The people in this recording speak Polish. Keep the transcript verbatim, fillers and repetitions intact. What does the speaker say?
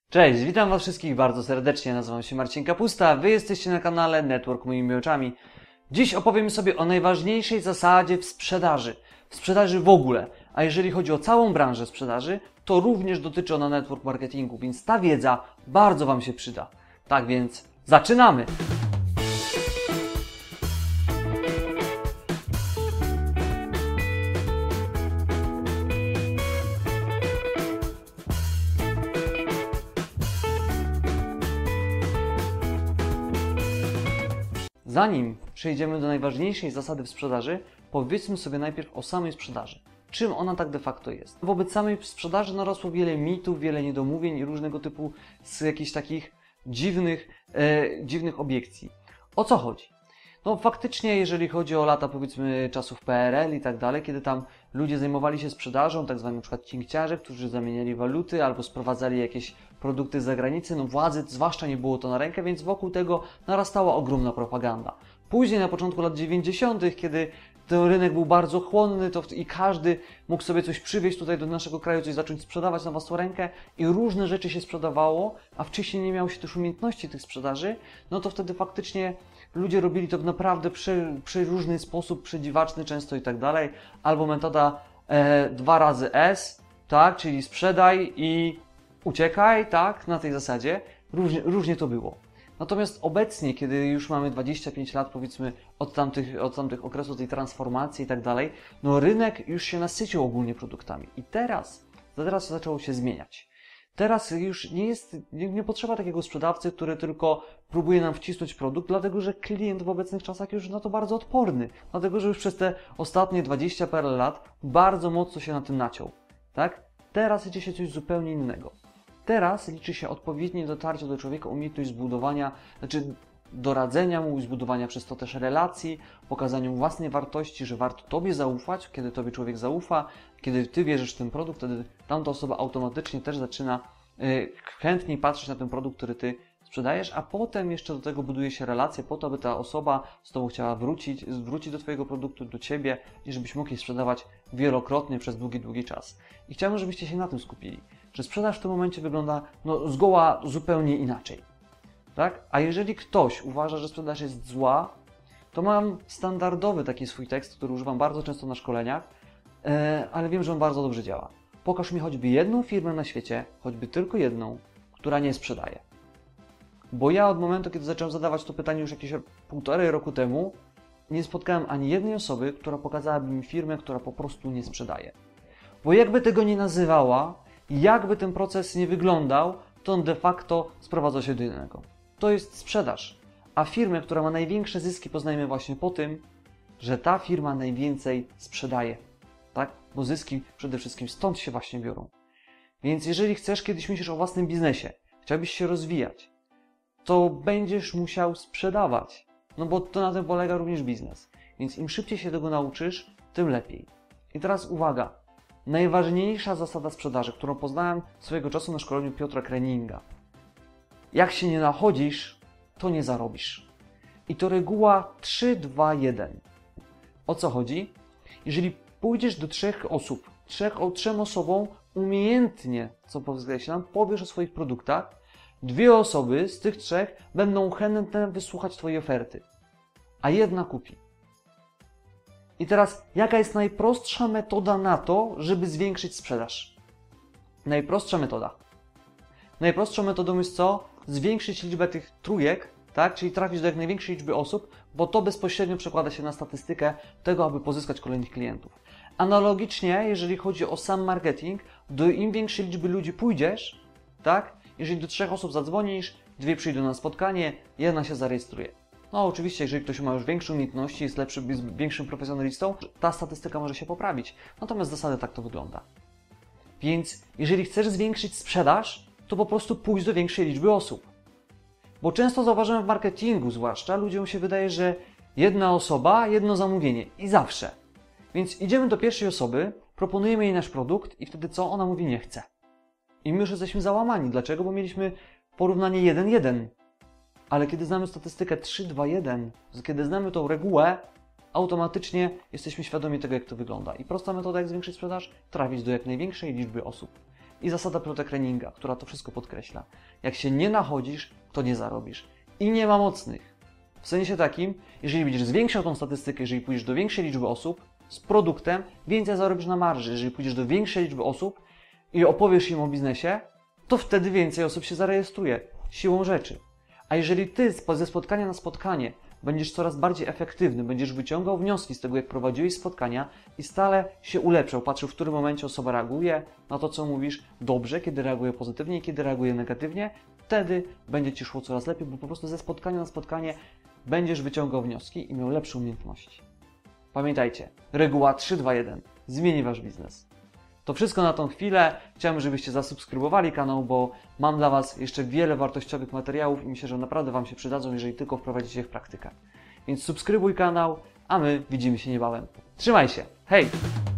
Cześć, witam Was wszystkich bardzo serdecznie, nazywam się Marcin Kapusta, Wy jesteście na kanale Network Moimi Oczami. Dziś opowiem sobie o najważniejszej zasadzie w sprzedaży, w sprzedaży w ogóle, a jeżeli chodzi o całą branżę sprzedaży, to również dotyczy ona network marketingu, więc ta wiedza bardzo Wam się przyda. Tak więc zaczynamy! Zanim przejdziemy do najważniejszej zasady w sprzedaży, powiedzmy sobie najpierw o samej sprzedaży. Czym ona tak de facto jest? Wobec samej sprzedaży narosło wiele mitów, wiele niedomówień i różnego typu z jakichś takich dziwnych, e, dziwnych obiekcji. O co chodzi? No faktycznie, jeżeli chodzi o lata, powiedzmy, czasów P R L i tak dalej, kiedy tam ludzie zajmowali się sprzedażą, tak zwani na przykład cinkciarze, którzy zamieniali waluty albo sprowadzali jakieś produkty z zagranicy, no władzy zwłaszcza nie było to na rękę, więc wokół tego narastała ogromna propaganda. Później na początku lat dziewięćdziesiątych, kiedy ten rynek był bardzo chłonny to i każdy mógł sobie coś przywieźć tutaj do naszego kraju, coś zacząć sprzedawać na własną rękę i różne rzeczy się sprzedawało, a wcześniej nie miało się też umiejętności tych sprzedaży, no to wtedy faktycznie ludzie robili to w naprawdę przy, przy różny sposób, przedziwaczny często i tak dalej, albo metoda e, dwa razy S, tak, czyli sprzedaj i uciekaj, tak, na tej zasadzie, różnie, różnie to było. Natomiast obecnie, kiedy już mamy dwadzieścia pięć lat, powiedzmy, od tamtych, od tamtych okresów tej transformacji i tak dalej, no rynek już się nasycił ogólnie produktami. I teraz, teraz zaczęło się zmieniać. Teraz już nie jest, nie, nie potrzeba takiego sprzedawcy, który tylko próbuje nam wcisnąć produkt, dlatego że klient w obecnych czasach już na to bardzo odporny. Dlatego że już przez te ostatnie dwadzieścia parę lat bardzo mocno się na tym naciął. Tak? Teraz idzie się coś zupełnie innego. Teraz liczy się odpowiednie dotarcie do człowieka, umiejętność zbudowania, znaczy doradzenia mu, zbudowania przez to też relacji, pokazania mu własnej wartości, że warto Tobie zaufać. Kiedy Tobie człowiek zaufa, kiedy Ty wierzysz w ten produkt, wtedy tamta osoba automatycznie też zaczyna y, chętniej patrzeć na ten produkt, który Ty sprzedajesz, a potem jeszcze do tego buduje się relacje po to, aby ta osoba z Tobą chciała wrócić, wrócić do Twojego produktu, do Ciebie i żebyś mógł jej sprzedawać wielokrotnie przez długi, długi czas. I chciałbym, żebyście się na tym skupili, że sprzedaż w tym momencie wygląda no, zgoła zupełnie inaczej. Tak? A jeżeli ktoś uważa, że sprzedaż jest zła, to mam standardowy taki swój tekst, który używam bardzo często na szkoleniach, e, ale wiem, że on bardzo dobrze działa. Pokaż mi choćby jedną firmę na świecie, choćby tylko jedną, która nie sprzedaje. Bo ja od momentu, kiedy zacząłem zadawać to pytanie już jakieś półtorej roku temu, nie spotkałem ani jednej osoby, która pokazałaby mi firmę, która po prostu nie sprzedaje. Bo jakby tego nie nazywała, jakby ten proces nie wyglądał, to on de facto sprowadza się do jednego. To jest sprzedaż. A firmę, która ma największe zyski, poznajemy właśnie po tym, że ta firma najwięcej sprzedaje. Tak? Bo zyski przede wszystkim stąd się właśnie biorą. Więc jeżeli chcesz, kiedyś myślisz o własnym biznesie, chciałbyś się rozwijać, to będziesz musiał sprzedawać. No bo to na tym polega również biznes. Więc im szybciej się tego nauczysz, tym lepiej. I teraz uwaga. Najważniejsza zasada sprzedaży, którą poznałem swojego czasu na szkoleniu Piotra Kreninga. Jak się nie nachodzisz, to nie zarobisz. I to reguła trzy dwa jeden. O co chodzi? Jeżeli pójdziesz do trzech osób, trzech, o, trzem osobom umiejętnie, co podkreślam, powiesz o swoich produktach, dwie osoby z tych trzech będą chętne wysłuchać Twojej oferty, a jedna kupi. I teraz, jaka jest najprostsza metoda na to, żeby zwiększyć sprzedaż? Najprostsza metoda. Najprostszą metodą jest co? Zwiększyć liczbę tych trójek, tak? Czyli trafić do jak największej liczby osób, bo to bezpośrednio przekłada się na statystykę tego, aby pozyskać kolejnych klientów. Analogicznie, jeżeli chodzi o sam marketing, do im większej liczby ludzi pójdziesz, tak? Jeżeli do trzech osób zadzwonisz, dwie przyjdą na spotkanie, jedna się zarejestruje. No oczywiście, jeżeli ktoś ma już większe umiejętności, jest lepszy, jest większym profesjonalistą, ta statystyka może się poprawić. Natomiast zasady tak to wygląda. Więc jeżeli chcesz zwiększyć sprzedaż, to po prostu pójdź do większej liczby osób. Bo często zauważyłem w marketingu zwłaszcza, ludziom się wydaje, że jedna osoba, jedno zamówienie i zawsze. Więc idziemy do pierwszej osoby, proponujemy jej nasz produkt i wtedy co? Ona mówi nie chce. I my już jesteśmy załamani. Dlaczego? Bo mieliśmy porównanie jeden jeden. Ale kiedy znamy statystykę trzy dwa jeden, kiedy znamy tą regułę, automatycznie jesteśmy świadomi tego, jak to wygląda. I prosta metoda, jak zwiększyć sprzedaż? Trafić do jak największej liczby osób. i zasada Protekreninga, która to wszystko podkreśla. Jak się nie nachodzisz, to nie zarobisz. I nie ma mocnych. W sensie takim, jeżeli będziesz zwiększał tą statystykę, jeżeli pójdziesz do większej liczby osób z produktem, więcej zarobisz na marży. Jeżeli pójdziesz do większej liczby osób i opowiesz im o biznesie, to wtedy więcej osób się zarejestruje. Siłą rzeczy. A jeżeli ty ze spotkania na spotkanie będziesz coraz bardziej efektywny, będziesz wyciągał wnioski z tego, jak prowadziłeś spotkania i stale się ulepszał, patrzył, w którym momencie osoba reaguje na to, co mówisz dobrze, kiedy reaguje pozytywnie i kiedy reaguje negatywnie, wtedy będzie ci szło coraz lepiej, bo po prostu ze spotkania na spotkanie będziesz wyciągał wnioski i miał lepsze umiejętności. Pamiętajcie, reguła trzy dwa jeden zmieni wasz biznes. To wszystko na tą chwilę. Chciałem, żebyście zasubskrybowali kanał, bo mam dla was jeszcze wiele wartościowych materiałów i myślę, że naprawdę wam się przydadzą, jeżeli tylko wprowadzicie je w praktykę. Więc subskrybuj kanał, a my widzimy się niebawem. Trzymaj się, hej!